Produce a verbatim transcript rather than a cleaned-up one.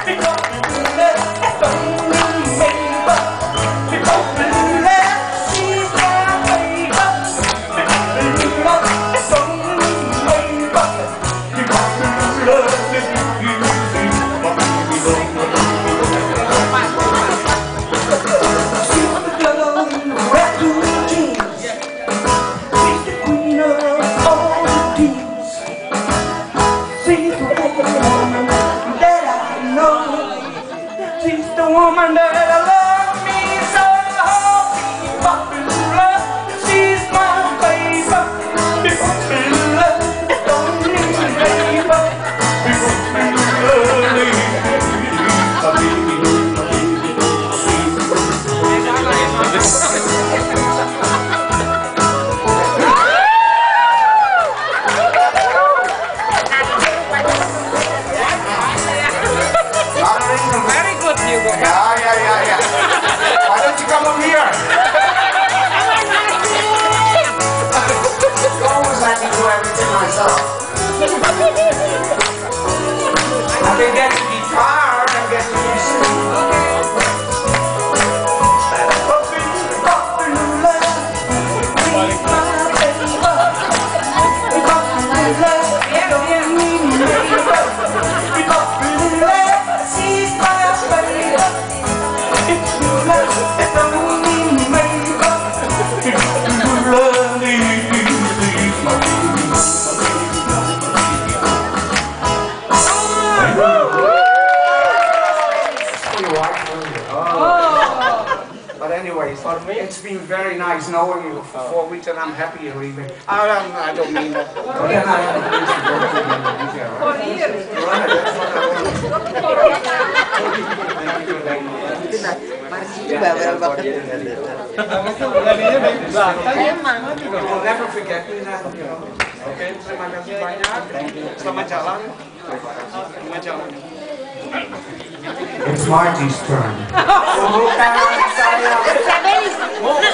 It's been very nice knowing you for four weeks, and I'm happy you're leaving. I don't, I don't mean that. But then I have to go to Indonesia, right? For years. Right, that's what I want. We'll never forget you now, you know. Oke, terima kasih banyak. Selamat jalan. Selamat jalan. It's Marty's turn. Bukan saya.